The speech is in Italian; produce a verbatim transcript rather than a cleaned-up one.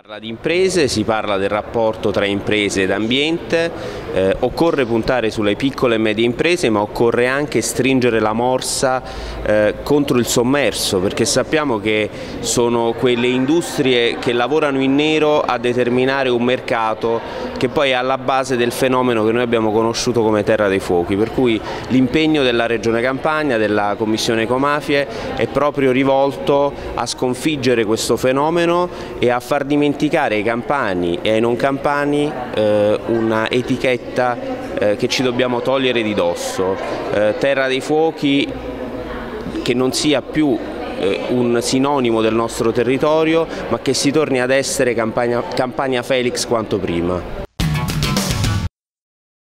Parla di imprese, si parla del rapporto tra imprese ed ambiente, eh, occorre puntare sulle piccole e medie imprese, ma occorre anche stringere la morsa eh, contro il sommerso, perché sappiamo che sono quelle industrie che lavorano in nero a determinare un mercato che poi è alla base del fenomeno che noi abbiamo conosciuto come Terra dei Fuochi, per cui l'impegno della Regione Campania, della Commissione Ecomafie, è proprio rivolto a sconfiggere questo fenomeno e a far dimenticare dimenticare ai campani e ai non campani eh, una etichetta eh, che ci dobbiamo togliere di dosso. Eh, Terra dei Fuochi che non sia più eh, un sinonimo del nostro territorio, ma che si torni ad essere Campania, Campania Felix quanto prima.